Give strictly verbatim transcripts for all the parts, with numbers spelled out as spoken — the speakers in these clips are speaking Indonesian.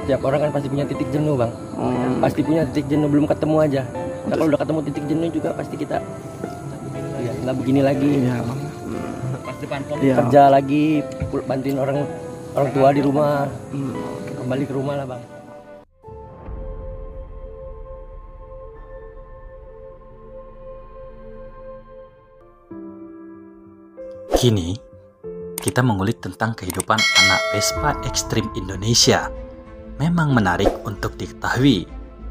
Setiap orang kan pasti punya titik jenuh bang. Hmm. Pasti punya titik jenuh, belum ketemu aja. Nah, kalau udah ketemu titik jenuh juga pasti kita ya, nggak begini lagi. Ya, bang. Pas depan ya. Kerja lagi, bantuin orang orang tua di rumah. Hmm. Kembali ke rumah lah bang. Kini, kita mengulik tentang kehidupan anak Vespa ekstrim Indonesia. Memang menarik untuk diketahui.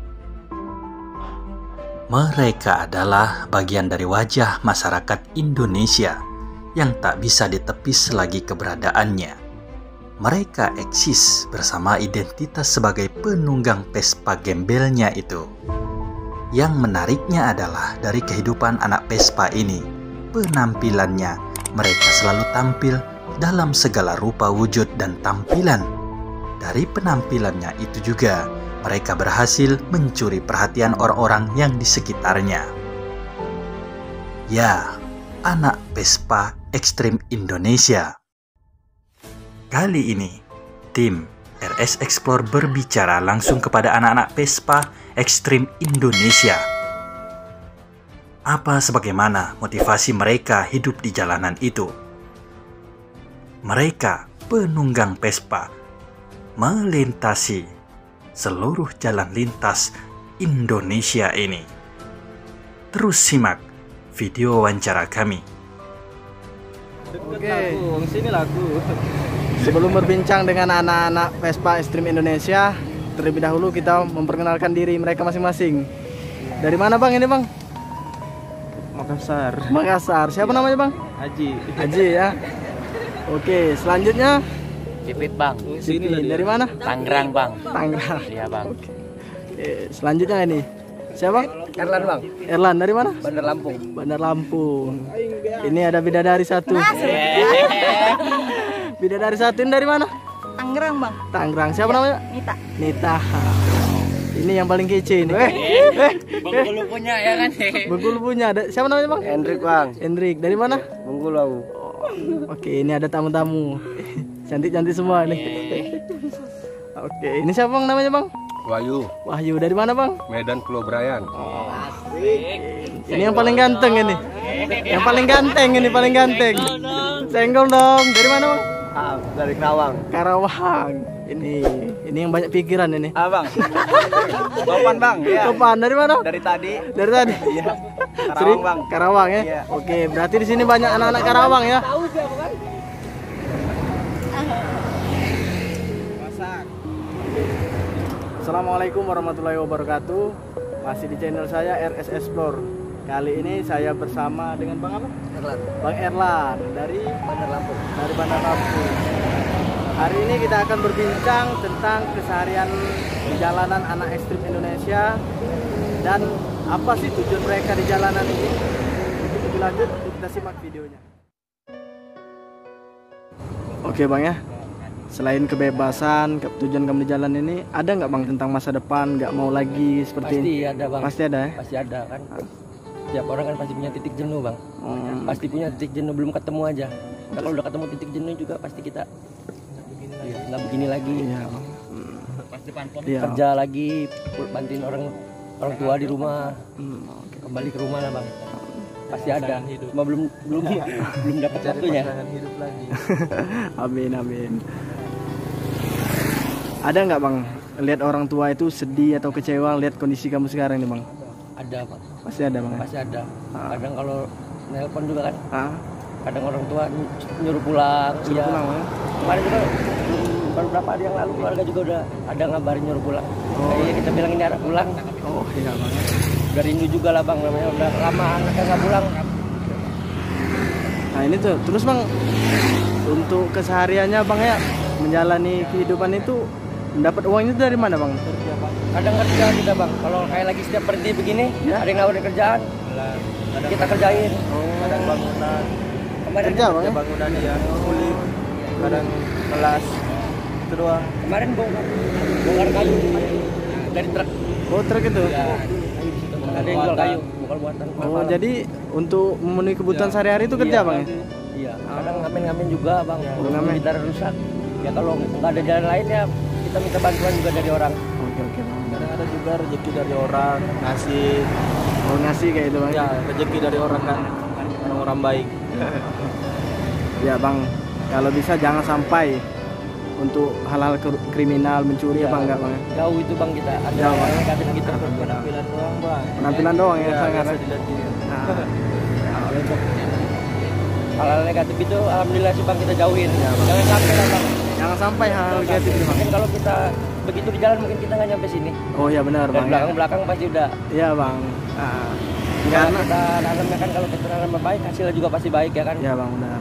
Mereka adalah bagian dari wajah masyarakat Indonesia yang tak bisa ditepis lagi keberadaannya. Mereka eksis bersama identitas sebagai penunggang Vespa gembelnya itu. Yang menariknya adalah dari kehidupan anak Vespa ini, penampilannya. Mereka selalu tampil dalam segala rupa wujud dan tampilan. Dari penampilannya itu juga, mereka berhasil mencuri perhatian orang-orang yang di sekitarnya. Ya, anak Vespa ekstrim Indonesia. Kali ini, tim R S Explore berbicara langsung kepada anak-anak Vespa ekstrim Indonesia. Apa sebagaimana motivasi mereka hidup di jalanan itu? Mereka penunggang Vespa melintasi seluruh jalan lintas Indonesia ini. Terus simak video wawancara kami. Oke, sini lagu. Sebelum berbincang dengan anak-anak Vespa ekstrim Indonesia, terlebih dahulu kita memperkenalkan diri mereka masing-masing. Dari mana bang ini bang? Makassar. Makassar. Siapa namanya bang? Haji. Haji ya. Oke, selanjutnya Pipit bang. Sini dari mana? Tangerang bang. Tangerang. Iya bang. Oke. Oke, selanjutnya ini siapa? Erlan bang. Erlan dari mana? Bandar Lampung. Bandar Lampung. Ini ada bidadari satu. Bidadari satu ini dari mana? Tangerang bang. Tangerang. Siapa namanya? Nita. Nita. Ini yang paling kece ini. Bengkulu punya ya kan? Bengkulu punya. Ada siapa namanya bang? Hendrik bang. Hendrik. Dari mana? Bengkulu aku. Oh, oke, ini ada tamu-tamu. Cantik-cantik semua nih. Oke, ini siapa bang namanya bang? Wahyu. Wahyu dari mana bang? Medan Pulau Brayan. Oh. Ini yang paling ganteng ini. Yang paling ganteng ini paling ganteng. Senggol dong. Dari mana bang? Ah, dari Karawang. Karawang. Ini ini yang banyak pikiran ini. Ah bang. Topan bang. Ya. Topan dari mana? Dari tadi. Dari tadi. Iya. Karawang bang. Karawang ya. Iya. Oke, berarti di sini banyak anak-anak Karawang ya. Assalamualaikum warahmatullahi wabarakatuh. Masih di channel saya R S Explore. Kali ini saya bersama dengan Bang apa? Erlan. Bang Erlan dari Bandar Lampung. Dari Bandar Lampung. Hari ini kita akan berbincang tentang keseharian di jalanan anak ekstrim Indonesia dan apa sih tujuan mereka di jalanan ini. Untuk lebih lanjut kita simak videonya. Oke Bang ya. Selain kebebasan, tujuan kamu di jalan ini, ada nggak bang tentang masa depan? Nggak mau lagi seperti pasti ini? ada bang. Pasti ada ya? Pasti ada kan. Setiap orang kan pasti punya titik jenuh bang. Hmm. Pasti punya titik jenuh, belum ketemu aja. Nah, kalau udah ketemu titik jenuh juga pasti kita ya, nggak begini lagi. Iya. Pas depan Iya. Kerja lagi, bantuin orang orang tua di rumah. Hmm. Kembali ke rumah lah bang. Pasti ada. Cuma belum belum belum dapat waktunya. Hidup lagi. Amin amin. Ada nggak bang lihat orang tua itu sedih atau kecewa lihat kondisi kamu sekarang nih bang? Ada bang. Pasti ada bang. Pasti ada. Kadang kalau nelpon juga kan. Ah. Kadang orang tua nyuruh pulang. Suruh ya. pulang ya? Kemarin juga baru berapa hari yang lalu keluarga juga udah ada ngabarin nyuruh pulang. Oh. Kayak kita bilang ini arah pulang. Oh iya bang. Udah rindu juga lah bang, namanya udah lama anaknya nggak pulang. Nah ini tuh terus bang untuk kesehariannya bang ya menjalani kehidupan itu dapat uang itu dari mana bang? Kerja bang. Kadang kerja kita bang. Kalau kayak lagi setiap berhenti begini, ya. Ada yang nawarin kerjaan, kadang kita kerjain. Oh. Kadang bangunan. Kemarin Kerja bang? Ya bangunan ya. Kulit. Kadang kelas. Itu doang. Kemarin bongkar, bongkar kayu dari truk. Oh truk itu? Ya. Ada yang jual kayu, bongkar buatan. Oh jadi untuk memenuhi kebutuhan sehari-hari itu kerja Iya, bang ya? Iya. Kadang ngamen-ngamen juga bang. Oh, ngamen. Gitar rusak. Ya kalau nggak ada jalan lain ya kita minta bantuan juga dari orang. Oke oke bang. Kadang ada juga rezeki dari orang ngasih. Mau ngasih kayak itu bang. Ya rezeki dari orang kan, orang-orang baik. Ya bang, kalau bisa jangan sampai untuk hal-hal ke- kriminal mencuri ya, Ya, bang enggak bang? Jauh itu bang kita. Ada Jauh, yang Bang. negatif gitu. Penampilan doang bang. Penampilan doang ya, sangat. biasa dilihat dia. Nah, Untuk hal-hal negatif itu alhamdulillah sih bang kita jauhin. Jangan sampai lah bang. jangan sampai hal negatif ini bang. Mungkin kalau kita begitu di jalan mungkin kita nggak nyampe sini. Oh ya benar Dan bang. ya. belakang-belakang pasti udah. Iya bang. Nah, Karena karena kita nanamnya kan kalau kita nanam baik hasilnya juga pasti baik ya kan. ya bang benar.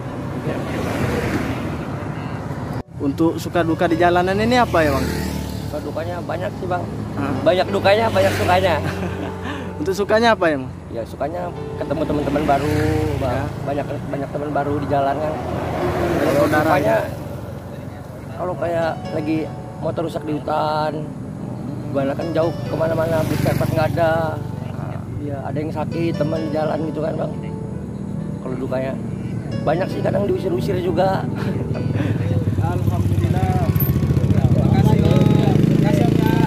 Untuk suka duka di jalanan ini apa ya bang? Suka dukanya banyak sih bang. Ah. Banyak dukanya, banyak sukanya. Untuk sukanya apa ya bang? Ya sukanya ketemu teman-teman baru, bang. Ya. Banyak banyak teman baru di jalan kan. Banyak Kalau saudara dukanya, ya? kalau kayak lagi motor rusak di hutan, gimana kan jauh kemana-mana, beli spare part nggak ada. Ya ada yang sakit teman di jalan gitu kan bang. Kalau dukanya banyak sih, kadang diusir-usir juga. Alhamdulillah. Terima kasih. Terima kasih ya.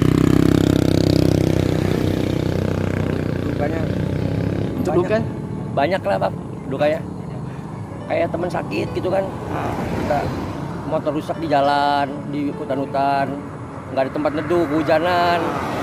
Dukanya Untuk banyak. duka? Banyak lah bang dukanya. Kayak teman sakit gitu kan. Kita motor rusak di jalan, di hutan-hutan, nggak ada tempat neduh, kehujanan.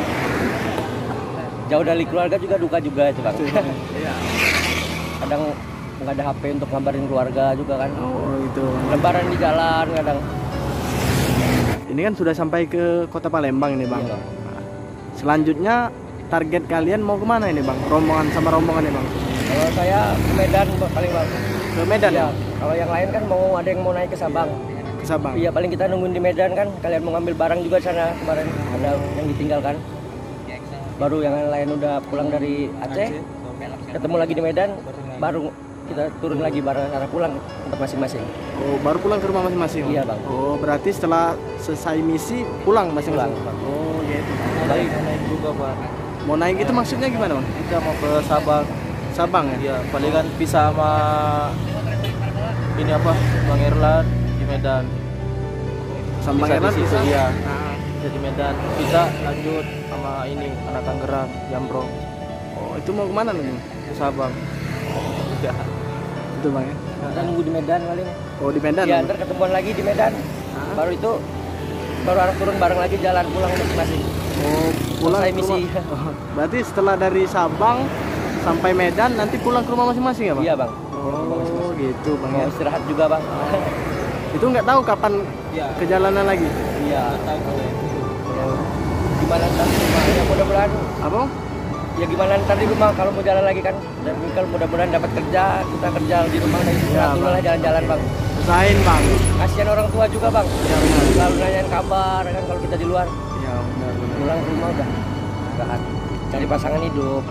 Jauh dari keluarga juga duka juga itu bang. Kadang nggak ada H P untuk ngabarin keluarga juga kan. Oh itu. Lebaran di jalan kadang. Ini kan sudah sampai ke kota Palembang ini bang. Iya, Bang. Selanjutnya target kalian mau kemana ini bang? Rombongan sama rombongan ini bang? Kalau saya ke Medan paling bang. Ke Medan ya? Iya. Kalau yang lain kan mau ada yang mau naik ke Sabang. Ke Sabang? Iya paling kita nungguin di Medan kan. Kalian mau ngambil barang juga di sana kemarin ada yang ditinggalkan. Baru yang lain udah pulang dari Aceh, ketemu lagi di Medan, baru kita turun lagi bareng arah pulang tempat masing-masing. Oh baru pulang ke rumah masing-masing? Iya, Bang. Oh berarti setelah selesai misi pulang masing-masing? Pulang, Bang. Oh gitu. Baik, naik juga pak. Mau naik itu maksudnya gimana bang? Kita mau ke Sabang. Sabang ya? Iya, palingan pisah sama ini apa? Bang Erlan di Medan. Sambang Bisa di Erlan situ, bisa? iya. Nah. Bisa di Medan. Bisa lanjut sama ini anak Tangerang, Jambrong, Oh itu mau kemana nih? ke Sabang. Udah. Itu bang ya? Kita nunggu di Medan paling. Oh di Medan? Iya Bang? ntar ketemuan lagi di Medan. Baru itu baru arah turun bareng lagi jalan pulang masing-masing. Oh pulang Selesai ke misi. rumah. Oh, berarti setelah dari Sabang sampai Medan nanti pulang ke rumah masing-masing ya bang? Iya bang. Oh gitu bang ya? Mau istirahat juga bang. Itu nggak tahu kapan Iya. kejalanan lagi? Iya. Tahu boleh. Gimana ntar di rumah? Ya mudah-mudahan. Apa? Ya gimana ntar di rumah kalau mau jalan lagi kan. Dan kalau mudah-mudahan dapat kerja, kita kerja di rumah dan istirahat Ya, dulu Bang. lah jalan-jalan bang. Usahain bang. Kasihan orang tua juga bang. Ya benar. Selalu nanyain kabar kan kalau kita di luar. Ya benar benar. Pulang ke rumah udah istirahat. Cari pasangan hidup.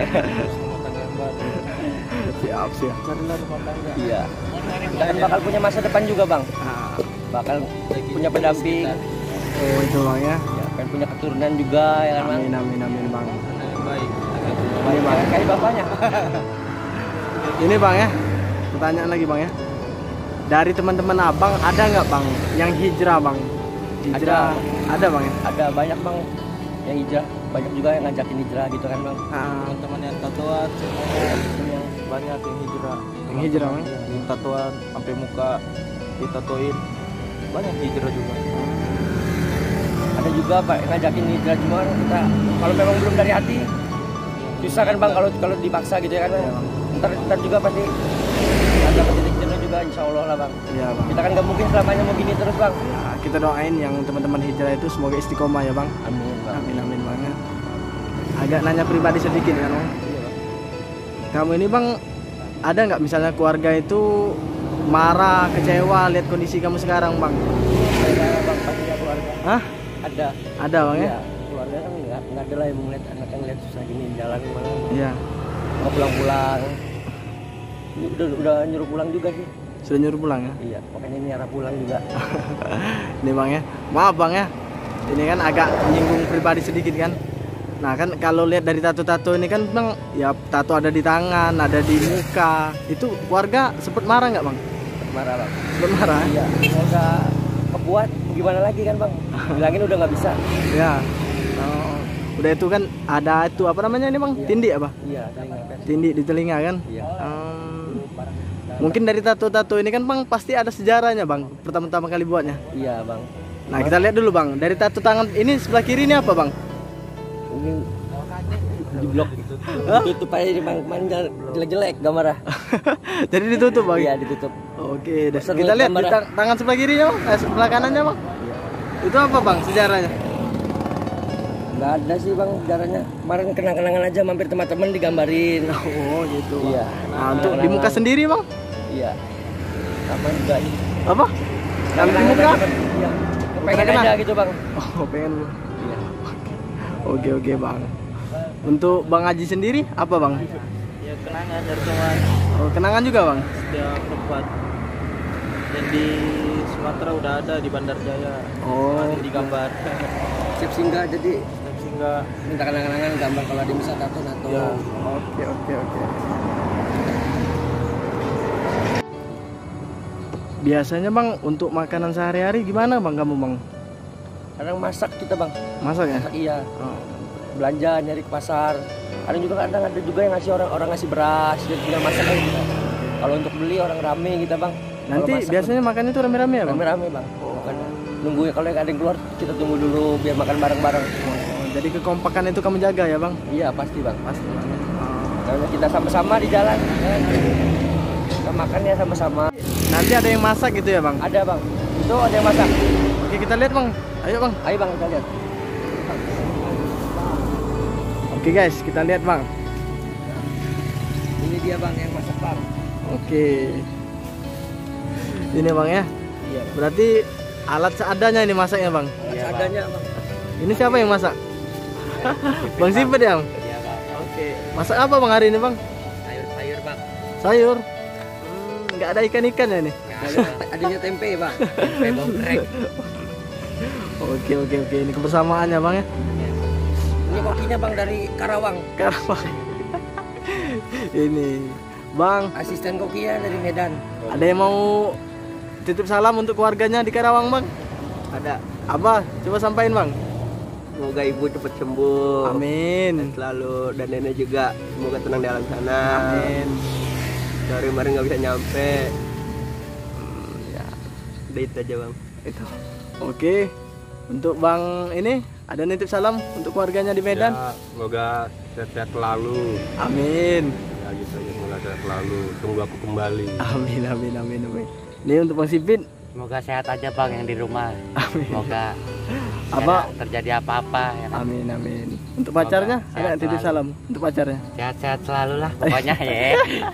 Siap siap. Carilah rumah tangga. Iya. Kita kan bakal punya masa depan juga bang. Nah, Bakal punya pendamping. oh itu bang ya. Ya, kan punya keturunan juga ya kan bang. Amin amin amin bang. Anak yang baik. Baik banget kayak bapaknya. Ini bang ya. Pertanyaan lagi bang ya. Dari teman-teman abang ada nggak bang yang hijrah bang? Hijrah ada, bang ya. Ada banyak bang yang hijrah. Banyak juga yang ngajakin hijrah gitu kan bang. Nah, Teman-teman yang tatoan semuanya Yang banyak yang hijrah. Yang hijrah, Bang? Iya, yang tatoan sampai muka ditatoin. Banyak hijrah juga. ada juga pak yang ngajakin hijrah cuma kita kalau memang belum dari hati susah kan bang kalau kalau dipaksa gitu ya kan bang. Ntar, ntar juga pasti ada titik jenuh juga insya Allah lah bang. iya bang. Kita kan nggak mungkin selamanya mau gini terus bang. Ya, kita doain yang teman-teman hijrah itu semoga istiqomah ya bang. Amin bang. Amin amin bang ya. Agak nanya pribadi sedikit kan bang. Iya, Bang. Kamu ini bang ada nggak misalnya keluarga itu marah, kecewa lihat kondisi kamu sekarang bang? Ada bang pastinya keluarga. Hah? Ada. Ada bang ya? Iya, keluarga kan nggak nggak ada lah yang melihat anak yang lihat susah gini jalan kemana. Iya. Mau pulang-pulang. Ini Udah udah nyuruh pulang juga sih. Sudah nyuruh pulang ya? Iya, makanya ini arah pulang juga. Ini bang ya. Maaf bang ya. Ini kan agak menyinggung pribadi sedikit kan. Nah kan kalau lihat dari tato-tato ini kan bang, ya tato ada di tangan, ada di muka. Itu keluarga sempet marah nggak bang? Marah bang. Sempet marah? Iya, semoga kebuat gimana lagi kan bang? Bilangin udah nggak bisa. Ya. Oh. Udah itu kan ada itu apa namanya ini bang? Tindi apa? Iya, telinga kan. Tindi di telinga kan? Iya. Hmm. Mungkin dari tato-tato ini kan bang pasti ada sejarahnya bang. Pertama-tama kali buatnya. Iya bang. Nah kita lihat dulu bang. Dari tato tangan ini sebelah kiri ini apa bang? Ini di blok tutup aja di bang, manja jelek-jelek gambarnya. Jadi ditutup bang? Iya ditutup. Oke, deh. Besar Kita lihat di gambarnya. tang- tangan sebelah kirinya bang, eh, sebelah kanannya bang. Iya. Itu apa bang sejarahnya? Nggak ada sih bang sejarahnya. Kemarin kenang-kenangan aja mampir teman-teman digambarin. Oh gitu. Bang. Iya. Nah, untuk di muka sendiri bang? Iya. Sama juga ini. Apa? Kalau di muka? Iya. Pengen Kenang. aja gitu bang. Oh pengen. Iya. Oke oke bang. Untuk bang Haji sendiri apa bang? Ya kenangan dari teman Oh kenangan juga bang? setiap tempat. Dan di Sumatera udah ada di Bandar Jaya. Oh. Kemarin digambar. Siap singgah jadi Sehingga minta kenang-kenangan gambar kalau ada bisa tato nato. ya, Oke oke oke. Biasanya bang untuk makanan sehari-hari gimana bang kamu bang? Kadang masak kita bang. Masak ya? Masak iya. Oh. Belanja nyari ke pasar. Ada juga kadang ada juga yang ngasih orang orang ngasih beras dia tinggal masak aja. Kalau untuk beli orang rame kita bang. Nanti Kalau masak, biasanya makannya tuh rame-rame ya bang? rame-rame bang. Bukan nunggu ya kalau ada yang keluar kita tunggu dulu biar makan bareng-bareng. Oh, jadi kekompakan itu kamu jaga ya bang? Iya pasti bang. Pasti bang. Karena kita sama-sama di jalan. Kan? Kita makannya sama-sama. Nanti ada yang masak gitu ya bang? Ada bang. Itu ada yang masak. Oke kita lihat bang. Ayo bang. Ayo bang kita lihat. Oke guys kita lihat bang. Ini dia bang yang masak bang. Oke. Ini bang ya. Iya. Berarti alat seadanya ini masaknya bang. Iya, adanya bang. Ini siapa yang masak? Bang Sipet ya bang? Iya bang. Oke. Masak apa bang hari ini bang? Sayur-sayur bang. Sayur. Hmm, nggak ada ikan-ikan ya nih? Adanya tempe bang. Tempe bongkrek. Oke oke oke. Ini kebersamaannya bang ya. Ini kokinya bang dari Karawang. Karawang. Ini bang. Asisten kokinya dari Medan. Ada yang mau titip salam untuk keluarganya di Karawang bang? Ada. Apa? Coba sampaikan bang. Semoga ibu cepat sembuh. Amin. Selalu dan nenek juga semoga tenang di alam sana. Amin. Sorry kemarin nggak bisa nyampe. Ya. Udah itu aja bang. Itu. Oke. Untuk bang ini ada nitip salam untuk keluarganya di Medan. Ya, semoga sehat-sehat selalu. Amin. Ya gitu ya, semoga sehat selalu. Tunggu aku kembali. Amin amin amin amin. Ini untuk bang Sipit. Semoga sehat aja bang yang di rumah. Amin. Semoga Apa? tidak terjadi apa-apa ya kan? Amin amin. Untuk pacarnya Semoga ada sehat titip selalu. salam untuk pacarnya. Sehat-sehat selalu lah pokoknya ya.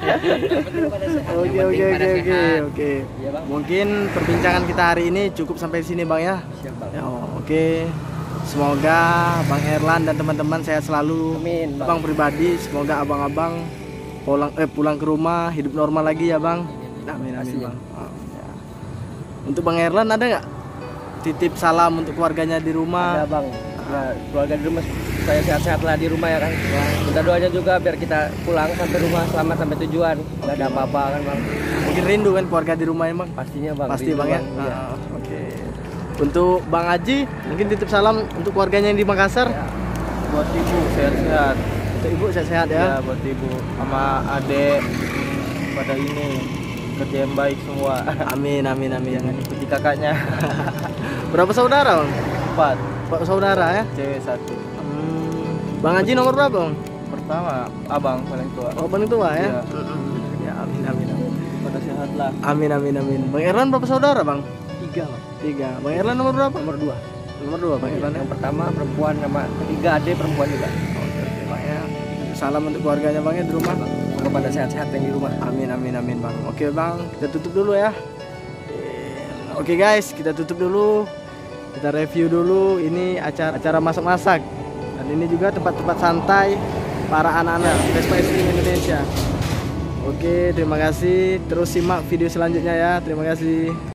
Oke Yang oke penting oke pada oke sehat. oke. Iya bang. Mungkin perbincangan kita hari ini cukup sampai sini bang ya. Siap bang. Ya, oh, oke. Semoga Bang Erlan dan teman-teman sehat selalu. Amin bang. Abang pribadi semoga abang-abang pulang eh pulang ke rumah hidup normal lagi ya bang. Amin amin Pastinya. bang. Oh, ya. Untuk Bang Erlan ada nggak titip salam untuk keluarganya di rumah? Ada bang. Nah, keluarga di rumah saya sehat-sehat lah di rumah ya kan. Minta doanya juga biar kita pulang sampai rumah selamat sampai tujuan. Gak ada apa-apa kan bang. Mungkin rindu kan keluarga di rumah ya bang? Pastinya bang. Pasti rindu, bang ya. Iya. Ah, oke. Untuk Bang Haji mungkin titip salam untuk keluarganya yang di Makassar. buat ibu sehat-sehat. Untuk ibu sehat-sehat ya. Ya buat ibu sama adek pada ini kerja yang baik semua. Amin amin amin. Jangan ikuti kakaknya. Berapa saudara bang? Empat, Empat saudara ya. cewek satu. Hmm. Bang Haji nomor berapa bang? Pertama abang paling tua. Oh paling tua ya. Iya. Mm-mm. Ya amin amin amin. Pada sehat lah. Amin amin amin. Bang Erlan berapa saudara bang? Tiga bang. Tiga. Bang Erlan nomor berapa? Nomor dua. Nomor dua Bang Erlan ya. Yang pertama perempuan sama ketiga adik perempuan juga. Oke oke bang ya. Salam untuk keluarganya bang ya di rumah. Semoga pada sehat-sehat yang di rumah. Amin amin amin bang. Oke bang, kita tutup dulu ya. Oke guys, kita tutup dulu. Kita review dulu ini acara acara masak-masak. Dan ini juga tempat-tempat santai para anak-anak Vespa Extreme Indonesia. Oke, terima kasih. Terus simak video selanjutnya ya. Terima kasih.